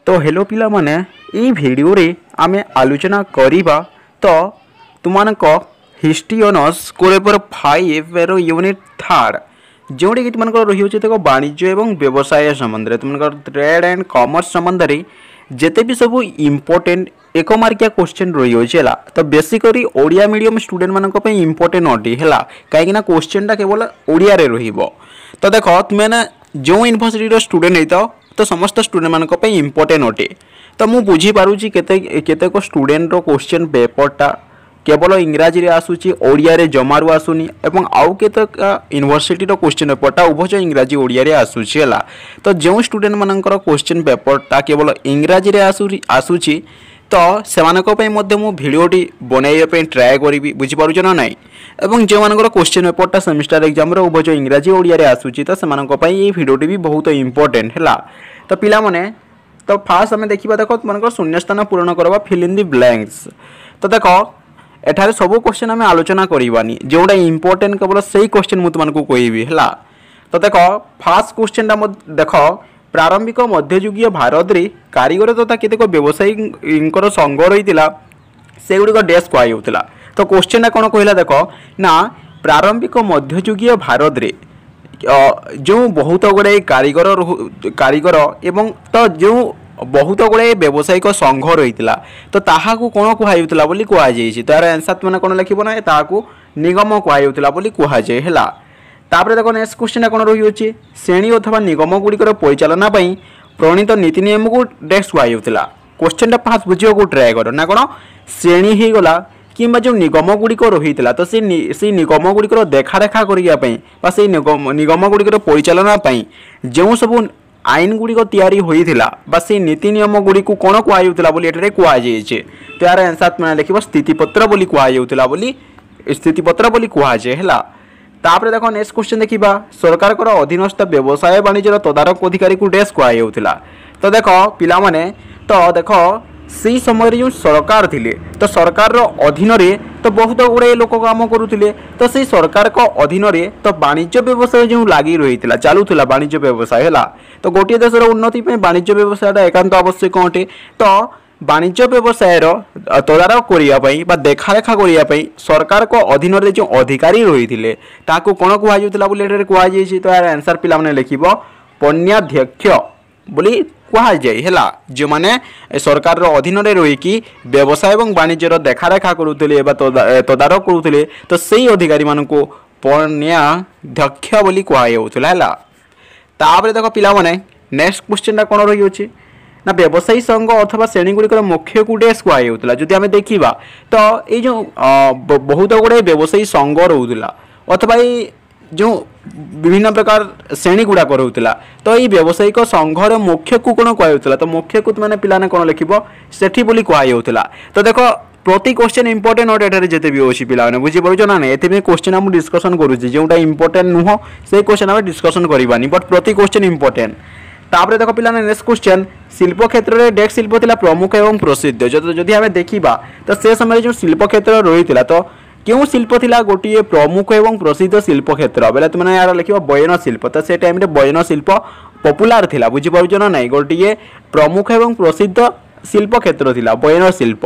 तो हेलो पिला माने ई वीडियो रे आमे आलोचना करिबा तो तुमानक हिस्ट्री ऑनर्स कोर पेपर 5 रो यूनिट 3 जोड़ी कि तुमनक रही होचे देखो वाणिज्य एवं व्यवसाय संबंध रे तुमनक ट्रेड एंड कॉमर्स संबंध रे जेते भी सब इंपोर्टेंट एक मार्किया क्वेश्चन रही होचेला तो बेसिकली ओडिया मीडियम स्टूडेंट मानक पे इंपोर्टेंट अटी हैला काहे ना क्वेश्चन टा केवल ओडिया रे रहिबो। तो देखो तुमे ना जो यूनिवर्सिटी रो स्टूडेंट हेतो तो समस्त स्टूडेंट मानक पे इंपोर्टेंट अटे। तो मु बुझी पारुची केते को स्टूडेंट रो क्वेश्चन पेपर टा केवल इंग्राजी रे आसुची ओडिया रे जमारू आसुनी एवं आउ केते यूनिवर्सिटी रो क्वेश्चन पेपर टा उभय इंग्राजी ओडिया रे आसुची हैला। तो जो स्टूडेंट मानकर क्वेश्चन पेपर टा केवल इंग्राजी रे आसुची तो सेमानक पे मध्य मु वीडियोटी बनाइबा पे ट्राई करिवि बुझी पारुछ ना नाही एवं जे मानकर क्वेश्चन पेपर टा सेमिस्टर एग्जाम रे उभय इंग्राजी ओडिया रे आसुची तो सेमानक पे ये वीडियोटी भी बहुत इंपोर्टेंट हैला। तो पिला माने तो फास्ट हमें देखिबा देखो मानकर शून्य स्थान पूर्ण करबा फिल इन द ब्लैंक्स। तो देखो एठारे सब क्वेश्चन हमें आलोचना करिवानी जोडा इंपोर्टेंट केवल सही क्वेश्चन मु तुमनको कहबी हैला। तो देखो फास्ट क्वेश्चन टा देखो प्रारंभिक मध्ययुगीय भारत रे कारीगर तथा केतेक व्यवसायी संघ रही से गुड़िक डेस्क कहला। तो क्वेश्चन टा कौन कहला देखो ना प्रारंभिक मध्ययुगीय भारत रे जो बहुत गुड़ाए कारीगर एवं तो जो बहुत गुड़ाए व्यावसायिक संघ रही तो ताहाकू कौन कहला बोली कहुई। तो यार आंसर मैंने कौन लिखब ना ताहाकू निगम कहला बोली कहुए है। तापर देखो नेक्स्ट क्वेश्चन कौन रही श्रेणी अथवा निगम गुड़िकर परिचालना प्रणीत नीति नियम को डेस्क कहला। क्वेश्चन टा फास्ट बुझे को ट्राए कर ना कौन श्रेणी हो गला कि जो निगम गुड़िक रही तो से निगम गुड़िकर देखारेखा करने से निगम गुड़िकर परिचालना जो सब आईन गुड़िक तैयारी होता से नीति नियम गुड़ी को कौन कहला बोली कहुए। तो यार आंसर मैंने लिख स्थितिपत्र बोली कहला बोली स्थितिपत्र बोली कहुए है। तापर देखो नेक्स्ट क्वेश्चन देखिबा सरकार को अधीनस्थ व्यवसाय वाणिज्य तदारक अधिकारी को डेस्क कहला। तो देखो पिला माने तो देखो सी समय जो सरकार थिले तो सरकार रो अधीन रे तो बहुत गुड़े लोक काम करुथिले तो से सरकार को अधीन रे तो वाणिज्य व्यवसाय जो लागी रही चलूला वाणिज्य व्यवसाय है। तो गोटे देशर उन्नति पे वाणिज्य व्यवसाय एकांत आवश्यक अटे। तो वाणिज्य व्यवसाय तदारक करने देखारेखा करने सरकार को अधीन रे जो अधिकारी रही थे ताकू कौन कहला बोली कहुई। तो यार आंसर पिला माने लिखिब पन्याध्यक्ष बोली कहुए है। जो माने सरकार अधीन रे रही व्यवसाय और वाणिज्यर देखारेखा करुले तदारक करुले तो सही अधिकारी मान को पन्याध्यक्ष बोली कहुला है। तापर देखो पिला माने नेक्स्ट क्वेश्चन कौन रही ना व्यवसायी संघ अथवा श्रेणी गुड़िकर मुख्य को डेस्क कहला। जदि आम देखा तो ये जो बहुत गुड़े व्यवसायी संघ रोला अथवा जो विभिन्न प्रकार श्रेणी गुड़ाक रोला तो ये व्यवसायिक संघर मुख्य को कौन कहला। तो मुख्य को मैंने पिलाने कौन लिखब सेठी बोली कहला। तो देखो प्रति क्वेश्चन इंपोर्टेंट अटे जिते भी अच्छी पिला बुझीपार ना नहीं ये क्वेश्चन आम डिस्कसन करुचे जोटा इंपोर्टेंट नुह से क्वेश्चन आम डिस्कसन करवानी बट प्रति क्वेश्चन इंपोर्टेंट। तापर देखो पिला नेक्स्ट क्वेश्चन शिल्प क्षेत्र में डेस्क शिल्प थिला प्रमुख एवं प्रसिद्ध जदि आम देखा तो से समय जो शिल्प क्षेत्र रही तो क्यों शिल्प थिला गोटे प्रमुख एवं प्रसिद्ध शिल्प क्षेत्र बेले तुमने यार लिख बयन शिल्प तो से टाइम बयन शिल्प पपुलार थिला बुझीपार ना नहीं गोटे प्रमुख एवं प्रसिद्ध शिल्प क्षेत्र थिला बयन शिल्प।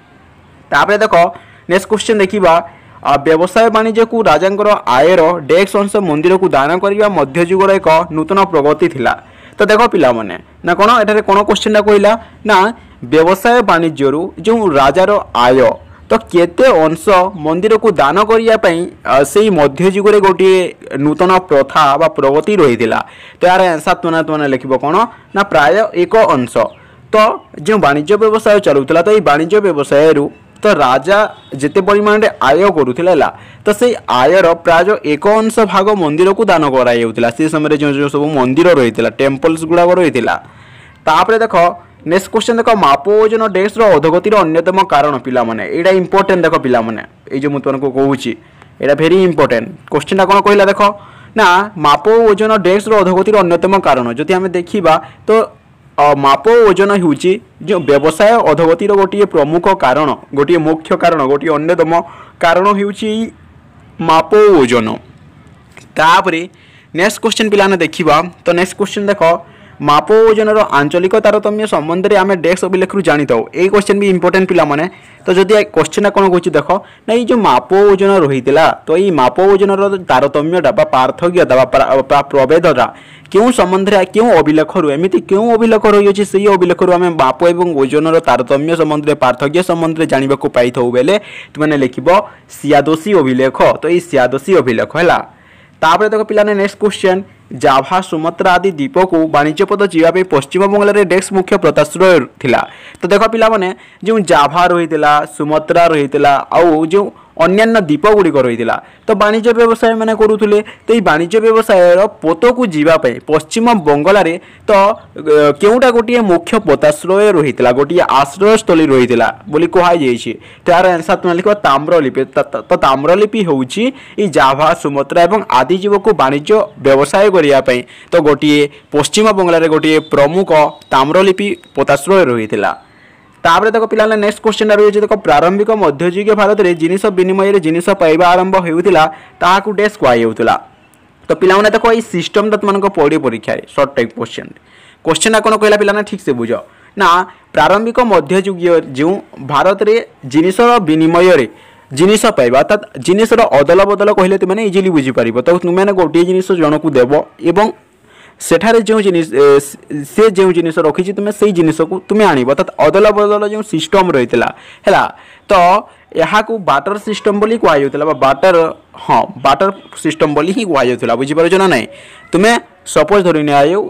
तापर देखो नेक्स्ट क्वेश्चन देखा व्यवसाय वाणिज्य को राजा आयर डेस्क अंश मंदिर को दान करने मध्ययुगर एक नूतन प्रगति थिला। तो देखो पिला माने ना कौन एठारे कौन क्वेश्चन कहला ना व्यवसाय वाणिज्य जो राजार आय तो केते अंश मंदिर को दान करने से मध्ययुग गोटे नूतन प्रथा बा प्रगति रही है। तो यार आंसर तुमने लिख कौन ना प्राय एक अंश। तो जो वाणिज्य व्यवसाय चलूला तो ये वाणिज्य व्यवसाय तो राजा जिते परिमाण रे आय करुला तो से आयर प्राय एक अंश भाग मंदिर को दान कराइला से समय जो सब मंदिर रही टेम्पल्स गुड़ाक रही। तापर देखो नेक्स्ट क्वेश्चन देखो माप ओजन डेस्क अधोगतिर अन्यतम कारण पिला माने एटा इंपोर्टेंट देखो पिला माने ये जो मुझे तुमको कहूँ एटा भेरी इंपोर्टेंट क्वेश्चन कौन कहला देखो ना माप ओजन डेस्क अधोगतिर अन्यतम कारण जदि आम देखा तो माप ओजन होची जो व्यवसाय अधोगतिर गोटे प्रमुख कारण गोटे मुख्य कारण गोटे अन्यतम कारण होची माप ओजन। तापरे नेक्स्ट क्वेश्चन पिलाने देखा तो नेक्स्ट क्वेश्चन देखो माप ओजनर आंचलिक तारतम्य संबंध में आम डेस्क अभिलेख जानी था यही क्वेश्चन भी इंपोर्टेंट पिला माने तो जदि क्वेश्चन कौन कह देख ना ये जो माप ओजन रही तो ये माप ओजनर तारतम्यटा पार्थक्यता प्रभेदटा क्यों संबंध में क्यों अभिलेख एमती क्यों अभिलेख रही से अभिलेख आम माप और ओजनर तारतम्य संबंध में पार्थक्य संबंध में जानवा पाई बेले तुमने लिख सियादोशी अभिलेख तो ये सियादोशी अभिलेख है। तापर देख पिलाने नेक्स्ट क्वेश्चन जाभा सुमात्रा आदि द्वीप को वाणिज्य पद जावाई पश्चिम बंगाल डेस्क मुख्य प्रत्याश्रय थिला तो देख पिला माने जो जाभा रही सुमात्रा रही आउ जो अन्यान्य द्वीप गुड़िक रही तो वाणिज्य व्यवसाय मैंने करुले तो ये वाणिज्य व्यवसाय पोत को जीवाई पश्चिम बंगाल तो केउटा गोटे मुख्य पोताश्रय रही गोटे आश्रयस्थली रही बोली कहुई तो यार आंसर तुम लिख ताम्रलिपि तो ताम्रलिपि हूँ जाभा सुमात्रा और आदिजीव को वाणिज्य व्यवसाय करने तो गोटे पश्चिम बंगाल गोटे प्रमुख ताम्रलिपि पोताश्रय रही तापर देख पिला नेक्स्ट क्वेश्चन रही है देख प्रारंभिक मध्ययुगीय भारत में जिनिस विनिमय जिनिस पाइबा आरंभ होता ताकू डेस्क कहुला तो पिला देख ये सिस्टम तुम पड़े परीक्षा सर्ट टाइप क्वेश्चन कौन कहला पिला ठीक से बुझ ना प्रारंभिक मध्ययुगीय जो भारत में जिनिस विनिमय जिनिस पाइबा अर्थात जिनिसर अदल बदल कहले तुमने इजिली बुझीपार तो तुमने गोटे जिनिस जन को देव एवं सेठारे जो जिनिस से जो जिनिस रखी तुम्हें से जिनिस को तुम्हें आण अर्थात अदल बदल जो सिस्टम रही है तो यहाँ को बाटर सिस्टम बोली कहुला बाटर हाँ बाटर सिस्टम बोली ही कहुला बुझीपार ना ना तुम्हें सपोज धरी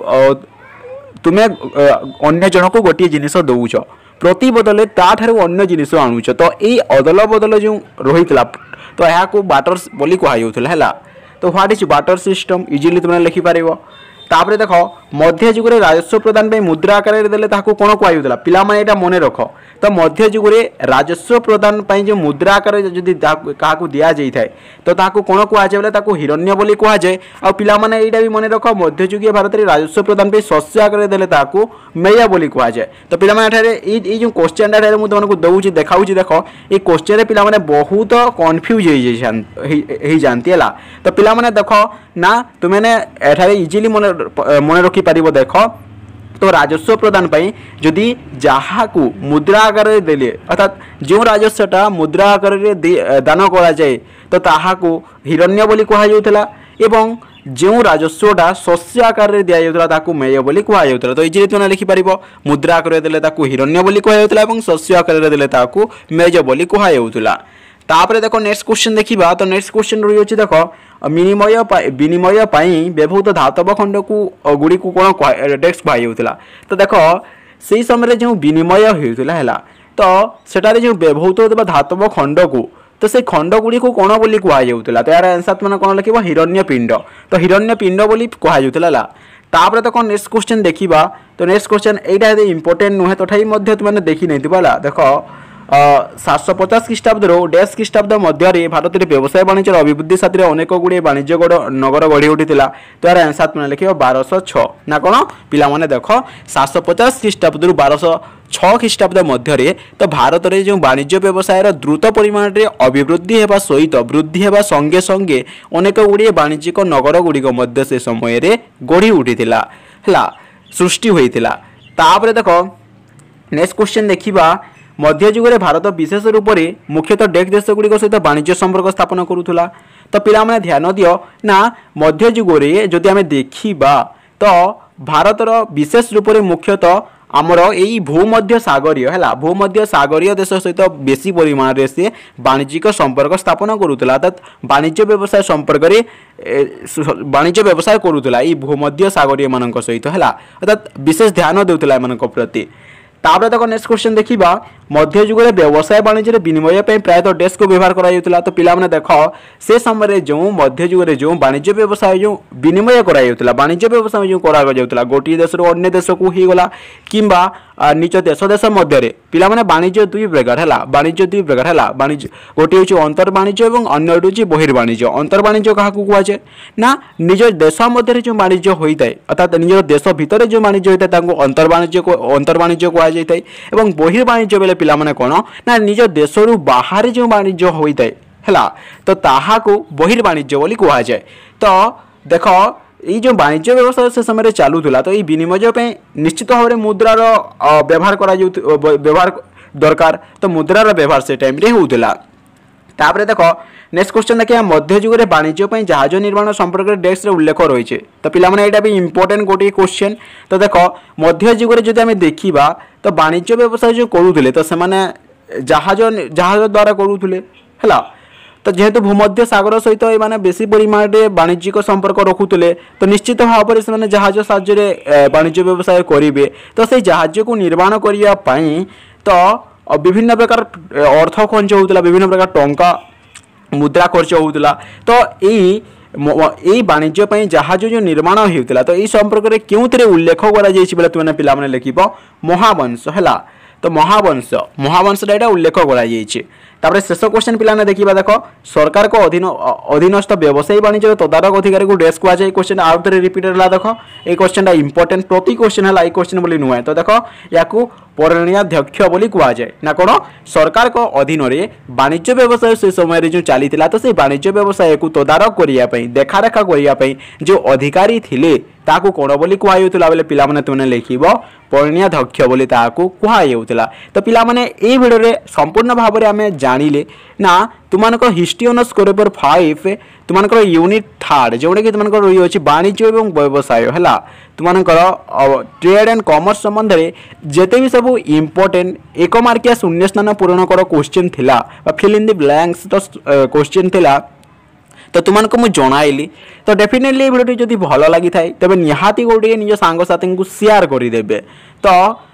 तुम्हें अन्य जन को गोटे जिनिस दौच प्रति बदले ताठार अन्य जिनिस आणुच तो ये अदल बदल जो रही तो यहाँ को बाटर बोली कहुला है तो what is barter system easily तुमने लिखिपार तापर देख मध्य जुगे राजस्व प्रदान पे मुद्रा आकार देले ताकू कौन कहुला पिला माने एटा मने रख तो मध्य जुगे राजस्व प्रदान पे जो मुद्रा आकार जदि क्या दि जाए तो ताकू कौन कहुए बोले ताकू हिरण्य बोली कहुए आ पिला माने एटा भी मने रख मध्ययुगीय भारत में राजस्व प्रदान पे शस्य आकार देले ताकू मेया बोली कहुए तो पिला माने एठारे जो क्वेश्चन टा मुझे तुमको दउची देखाउची देख ये क्वेश्चन रे पिला माने बहुत कन्फ्यूज हो जानती है तो पिला माने देख ना तुमने एठारे इजिली मन रखिपार देख तो राजस्व प्रदान जदि जहाँ को मुद्रा आकार देले अर्थात जो राजस्वटा मुद्रा आकार दान करा जाए तो ताहा को हिरण्य बोली कहुला एवं जो राजस्वटा शस्य आकार दि जाता मेय बोली कहुला तो इजिली तुमने लिखिपार मुद्रा आकार देले ताकू हिरण्य बोली कहुला और शस्य आकार देले ताकू मेय बोली कहुला तापर देख नेक्स्ट क्वेश्चन देखा तो नेक्स्ट क्वेश्चन रही है देख विनिमय व्यवहृत धातव खंड को गुड़ी को कौन डेस्क कहुला तो देख से समय जो विनिमय होता है तो सेटारे जो व्यवहृत धातव खंड को तो से खंड गुड़ी को कौन बोली कहुला तो यार आंसर तुमने कौन लिख हिरण्य पिंड तो हिरण्य पिंड बोली कहुला तापर देख नेक्स्ट क्वेश्चन देखा तो नेक्स्ट क्वेश्चन यहाँ इंपोर्टेंट नुहे तथापि तुमने देखी नहीं देख 750 ख्रीष्टाब्द डेस्क ख्रीष्टाब्द मध्य भारत में व्यवसाय वाणिज्य अभिवृद्धि साथी अनेक गुड़े वाणिज्य नगर गढ़ी उठी तो यार आंसर तुमने लिख 1206 ना कौन पिला माने देख 750 ख्रीष्टाब्द 1206 ख्रीष्टाब्द मध्य तो भारत में जो वाणिज्य व्यवसाय द्रुत परिमाण में अभिवृद्धि होगा सहित वृद्धि होगा संगे संगे अनेक गुड़े वाणिज्यिक नगर गुड़िक से समय गढ़ी उठी है सृष्टि होता तापर देख नेक्स्ट क्वेश्चन देखा मध्य जुगे भारत विशेष रूप से मुख्यतः डेक्स देश गुड़िक सहित वाणिज्य संपर्क स्थापन करुला तो पिला माने ध्यान दियो ना मध्य जुगे जदि आम देखा तो भारतर विशेष रूप से मुख्यतः आमर यही भूमध्य सागरीय है भूमध्य सागरीय देश सहित बेसी परिमाण में से वाणिज्यिक संपर्क स्थापन करुला अर्थात वाणिज्य व्यवसाय संपर्क वाणिज्य व्यवसाय करुला ये भूमध्य सागरीय मान सहित है अर्थात विशेष ध्यान देउतला एमान प्रति तापर देख नेक्स्ट क्वेश्चन देखा मध्य जुगे व्यवसाय वाणिज्य विनिमय प्रायतः डेस्क को व्यवहार करा तो पिला माने देख से समय जो मध्य जुगे जो वाणिज्य व्यवसाय जो विनिमय करा वाणिज्य व्यवसाय जो करा गोटे देश अन्य देश को ही गला किंबा निज देश देश मध्य पिला माने वाणिज्य दुई प्रकार है वाणिज्य दुई प्रकार है वाणिज्य गोटे हूँ अंतर वाणिज्य और अन्य हूँ बहिर्वाणिज्य अंतर वाणिज्य क्या कहुए ना निज देश मध्य जो वाणिज्य होता है अर्थात निज देश भितर जो वाणिज्य होता है अंतर वाणिज्य कहुए और बहिर्वाणिज्य बेले पिला माने कौन ना निज देश रु बाहर जो वाणिज्य होता है तो ताहा को बहिर्वाणिज्य बोली कहुए तो देख ये जो वाणिज्य व्यवसाय से समय चलूला तो ये विनिमय निश्चित भाव में मुद्रार व्यवहार व्यवहार दरकार तो मुद्रार व्यवहार से टाइम रे होउतला। तापर देख नेक्स्ट क्वेश्चन देखिए मध्ययुग में वाणिज्य जहाज निर्माण संपर्क में डेस्क उल्लेख रही है तो पिलाने यहाँ भी इंपोर्टेंट गोटे क्वेश्चन। तो देख मध्ययुग में जब देखा तो वाणिज्य व्यवसाय जो करुले तो से जहाज जहाज द्वारा करुले है तो जेहेतु भूमध्य सागर सहित ये बेसी परिमाण में वाणिज्यिक संपर्क रखुले तो निश्चित भाव में जहाज साहाय्य वाणिज्य व्यवसाय करेंगे तो से जहाज को निर्माण करने तो विभिन्न प्रकार अर्थ खर्च होता विभिन्न प्रकार टंका मुद्रा खर्च होता तो यही वाणिज्य जहाज जो निर्माण होता तो यही संपर्क में क्यों उल्लेख कर पे लिख महावंश है तो महावंश महावंश यहाँ उल्लेख कर शेष क्वेश्चन पिलाने देखा देख सरकार को अधीनस्थ व्यवसायी वाणिज्य तदारक अधिकारी को डेस्क कहुए क्वेश्चन आउ थे रिपीट है देख ये क्वेश्चन इंपोर्टेंट प्रति क्वेश्चन है क्वेश्चन बोली नुहे तो देख या परिणयाध्यक्ष बोली कहुए ना कौन सरकार को अधीन में वाणिज्य व्यवसाय से समय जो चली तो से वाणिज्य व्यवसाय को तदारक करने देखारेखा करने जो अधिकारी थिले ताकू कौन बोली कहुला बेले पिलाने तुमने लिख परिणयाध्यक्ष बोली कहुला। तो पिलाने ये भिडियो संपूर्ण भाव में आम जानिले ना तुम हिस्ट्री ऑनर्स कोर पेपर 5 तुम यूनिट 3 जोटा कि तुम रही है वाणिज्य और व्यवसाय है तुम ट्रेड एंड कॉमर्स संबंध में जिते भी सब इंपोर्टेंट 1 मार्किया शून्य स्थान पूरण कर क्वेश्चन थिला फिल इन द ब्लैंक्स तो क्वेश्चन थिला तो तुमको मुझे जनइली तो डेफिनेटली भिडियो जब भल लगी था तेज निहाती गोटे निज सांगसाथी को शेयर करदे तो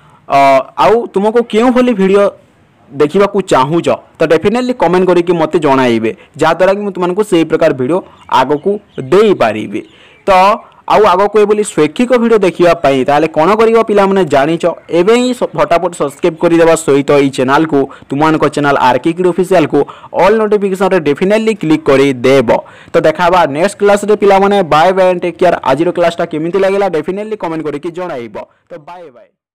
आउ तुमको क्यों भली भिडियो देखा चाहूच तो डेफिनेटली कमेंट करके मत जनइबे जहाँद्वारा कि तुमको से प्रकार भिडियो आग को दे पारि तो आउ आग को ये स्वैच्छिक भिडियो देखापी ताले कौन कर पिलाने जाच एवं ही फटाफट सब्सक्राइब करदे सहित ये चैनल को तुम चैनल आरके किड ऑफिशियल को ऑल नोटिफिकेशन डेफिनेटली क्लिक कर देव। तो देखा नेक्स्ट क्लास रे पिलाने bye bye and take care. आज क्लासटा केमिति लागला डेफिनेटली कमेंट करके जणाइब। तो बाय बाय।